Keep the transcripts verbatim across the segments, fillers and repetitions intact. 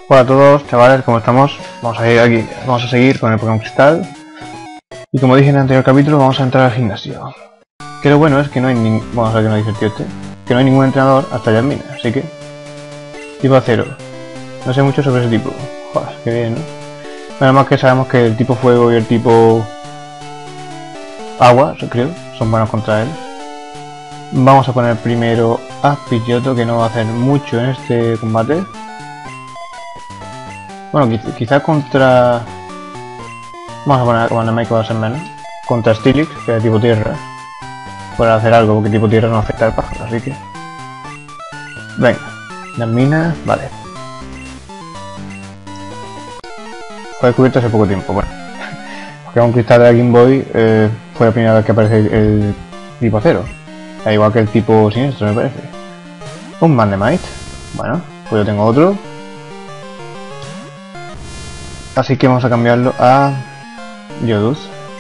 Hola a todos, chavales, ¿cómo estamos? Vamos a ir aquí, vamos a seguir con el Pokémon Cristal. Y como dije en el anterior capítulo, vamos a entrar al gimnasio. Que lo bueno es que no hay ningún... Vamos a ver que no dice el tío este. Que no hay ningún entrenador hasta Yasmina, así que... Tipo acero. No sé mucho sobre ese tipo. Joder, qué bien, ¿no? Nada más que sabemos que el tipo fuego y el tipo... agua, creo, son buenos contra él. Vamos a poner primero a Pidgeotto, que no va a hacer mucho en este combate. Bueno, quizá, quizá contra... Vamos a poner a Wanamaker, que va a ser menos. Contra Steelix, que es tipo tierra. Para hacer algo, porque tipo tierra no afecta al pájaro, así que... Venga, las minas, vale. Fue descubierto hace poco tiempo, bueno. Porque un cristal de la Game Boy eh, fue la primera vez que aparece el, el tipo acero. Da igual que el tipo siniestro, me parece. Un Magnemite. Bueno, pues yo tengo otro. Así que vamos a cambiarlo a Yoduz.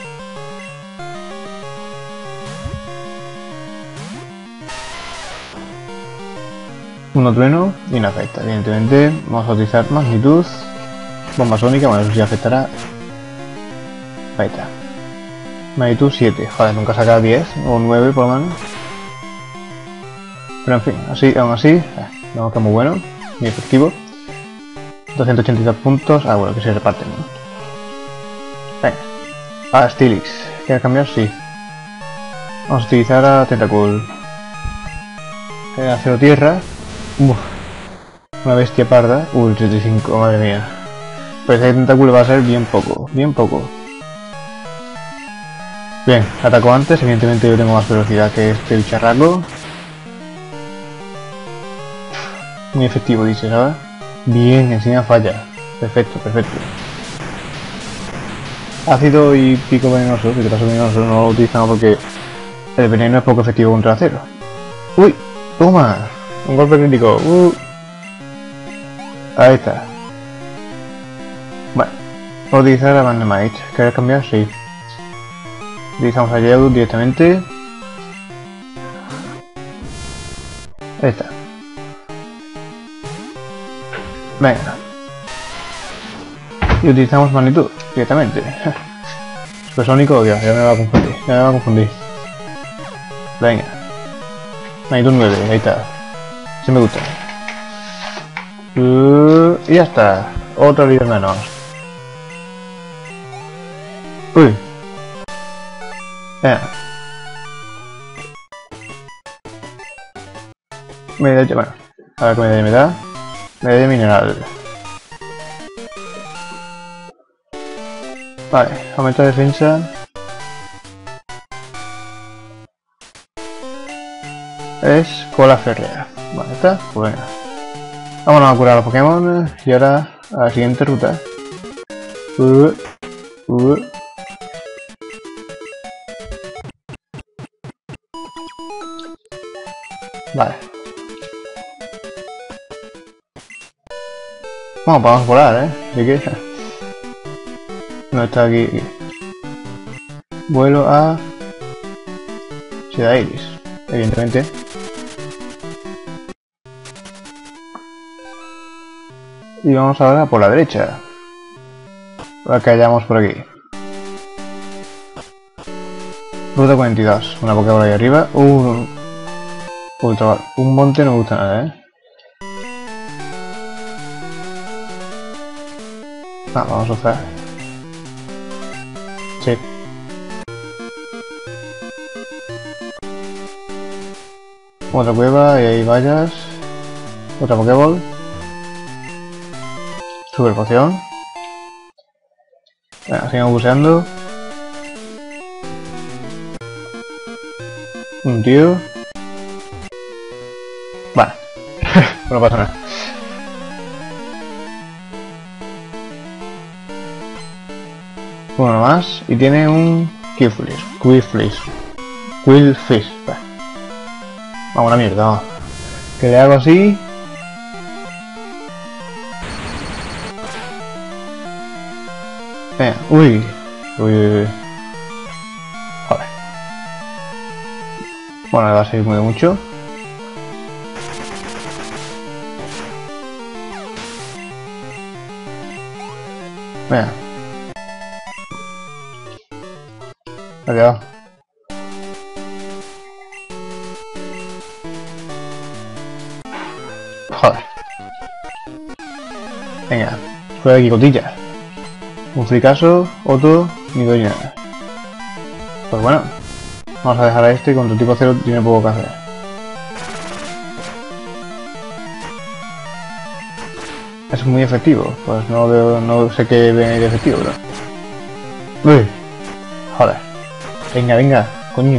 Uno trueno y no afecta. Evidentemente vamos a utilizar magnitud. Bomba sónica, bueno, eso sí afectará. Ahí está. Magnitud siete. Joder, nunca saca diez o nueve por lo menos. Pero en fin, así, aún así, eh, vemos que es muy bueno, muy efectivo. doscientos ochenta y dos puntos. Ah, bueno, que se reparten, ¿no? Venga. Ah, Steelix. ¿Quieres cambiar? Sí. Vamos a utilizar a Tentacool. Eh, acero tierra. Uf. Una bestia parda. Uy, treinta y cinco, madre mía. Pues ese Tentacool va a ser bien poco. Bien poco. Bien, ataco antes. Evidentemente yo tengo más velocidad que este bicharraco. Muy efectivo, dice, ¿sabes? Bien, encima falla. Perfecto, perfecto. Ácido y pico venenoso, pico venenoso no lo utilizamos porque el veneno es poco efectivo contra acero. ¡Uy! ¡Toma! Un golpe crítico. Uh. Ahí está. Bueno, voy a utilizar a Magnemite. ¿Quieres cambiar? Sí. Utilizamos a Geodude directamente. Ahí está. Venga. Y utilizamos magnitud directamente. Supersónico, ya, ya me va a confundir. Ya me va a confundir. Venga. Magnitud nueve, ahí está. Sí me gusta. Uh, y ya está. Otro líder menos. Uy. Venga. Medalla, bueno. A ver qué medalla me da. Medalla mineral. Vale, aumenta la defensa. Es cola férrea. Vale, está. Pues venga. Vámonos a curar a los Pokémon. Y ahora a la siguiente ruta. Uh, uh. Vale. Bueno, podemos volar, ¿eh? Así que... No está aquí, aquí. Vuelo a... Ciudad Iris, evidentemente. Y vamos ahora por la derecha. Para que hayamos por aquí. Ruta cuarenta y dos. Una Pokébola ahí arriba. Uh, Ultra, un monte no me gusta nada, ¿eh? Ah, vamos a usar. Sí. Otra cueva y ahí vallas. Otra Pokéball. Super poción. Venga, sigamos buceando. Un tío. Vale. No pasa nada. Uno más. Y tiene un Qwilfish. Qwilfish. Qwilfish. Vale. Vamos a la mierda, vamos. Que le hago así. Venga, uy. Uy, uy, uy. Joder. Bueno, le va a seguir muy mucho. Venga. Ha quedado. Joder. Venga. Fuera de aquí, cotilla. Un fricaso, otro, ni doy nada. Pues bueno. Vamos a dejar a este y contra tipo cero tiene poco que hacer. Es muy efectivo. Pues no veo, no sé qué viene de efectivo, bro. Uy. Joder. Venga, venga, coño.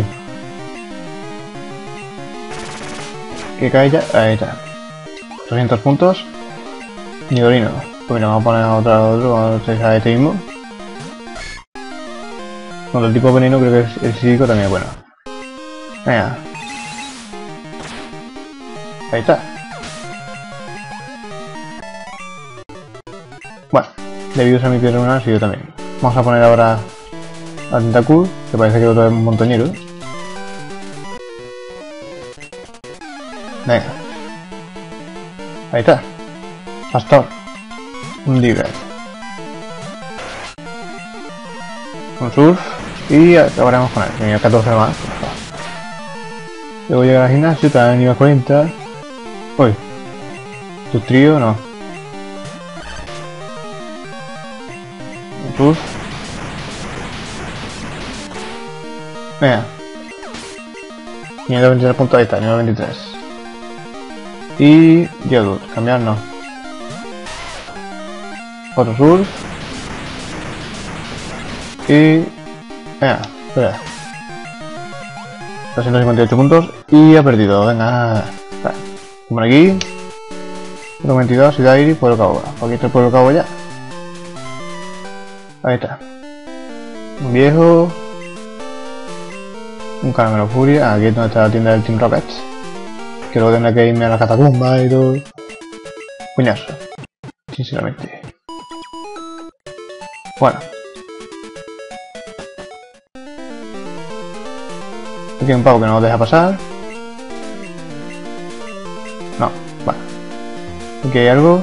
Que cae ya. Ahí está. trescientos puntos. Nidorino. Pues mira, vamos a poner a otro, otro, vamos a dejar este mismo. Contra el tipo veneno creo que el psíquico también es bueno. Venga. Ahí está. Bueno, debido a mi piedra lunar, sí, yo también. Vamos a poner ahora a Tentacool, que parece que otro es un montañero. Venga. Ahí está. Pastor. Un Diglett. Un Surf. Y acabaremos con él. Nivel catorce más. Luego llegar al gimnasio, también nivel cuarenta. Uy. Tu trío, no. Un Surf. Venga. Nivel veintitrés puntos, ahí está, nivel veintitrés. Y Geodude, cambiar no. Otro Surf. Y... Venga, espera. trescientos cincuenta y ocho puntos y ha perdido, venga. Por aquí. ciento veintidós y Dairi, Pueblo Cabo. Aquí está el Pueblo Cabo ya. Ahí está. Un viejo. Un caramelo furia. Aquí es donde está la tienda del Team Rocket. Que luego tendré que irme a la catacumba y todo. Puñazo. Sinceramente. Bueno. Aquí hay un pavo que no nos deja pasar. No, vale. Aquí hay algo.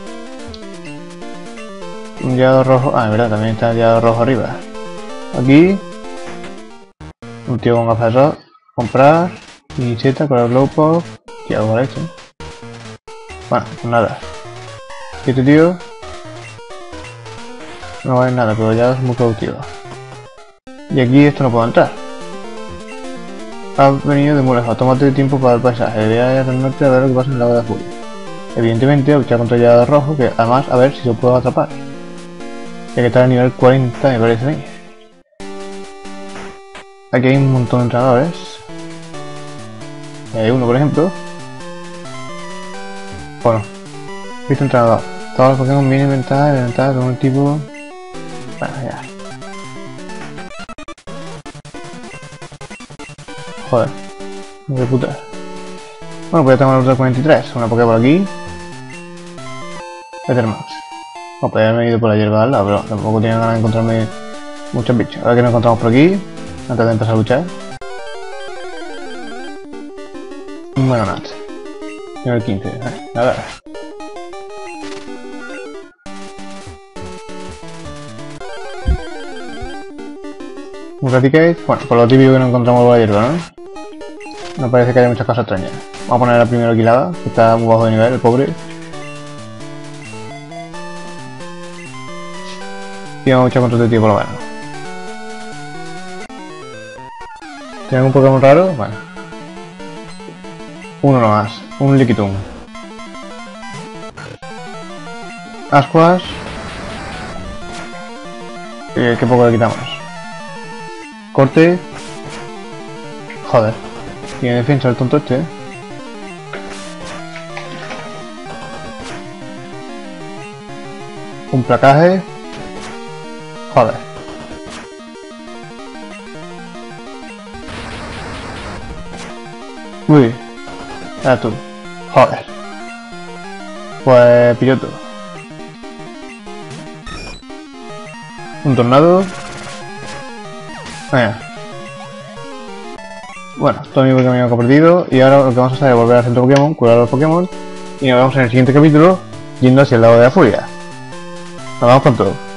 Un llado rojo. Ah, es verdad, también está el llado rojo arriba. Aquí. Un tío con gafas de sol. Comprar. Y cheta con el Glowpop. Y algo hecho. Bueno, pues nada. Y este tío. No vale nada, pero ya es muy productivo. Y aquí esto no puedo entrar. Ha venido de muy lejos, tómate tiempo para el paisaje, ve a al norte a ver lo que pasa en el lago de Furia. Evidentemente, a luchar contra el llado rojo, que además a ver si lo puedo atrapar. Ya que está a nivel cuarenta, me parece a mí. Aquí hay un montón de entrenadores. Hay uno, por ejemplo. Bueno, visto entrenador. Todos los Pokémon vienen inventados, inventados con un tipo. Bueno, ya. Joder, de puta. Bueno, pues ya tengo la ruta cuarenta y tres, una Poké por aquí. Ethermax. Bueno, pues haberme ido por la hierba de al lado, pero tampoco tenía ganas de encontrarme muchos bichos. Ahora que nos encontramos por aquí, antes de empezar a luchar. Un Venonat. Nivel quince, eh, a ver. Un Raticate, bueno, por lo típico que no encontramos por la hierba, ¿no? No parece que haya muchas cosas extrañas. Vamos a poner la primera alquilada, que está muy bajo de nivel, el pobre. Y vamos a luchar contra este tío por lo menos. ¿Tiene algún Pokémon raro? Bueno. Uno nomás, un Lickitung. Ascuas. Eh, ¿Qué poco le quitamos? Corte. Joder. Tiene defensa el tonto este, ¿eh? Un placaje. Joder. Uy. Ah, tú. Joder. Pues piloto. Un tornado. Venga. Bueno, todo mi Pokémon que he perdido. Y ahora lo que vamos a hacer es volver al centro Pokémon, curar a los Pokémon. Y nos vemos en el siguiente capítulo, yendo hacia el lago de la Furia. Nos vemos pronto.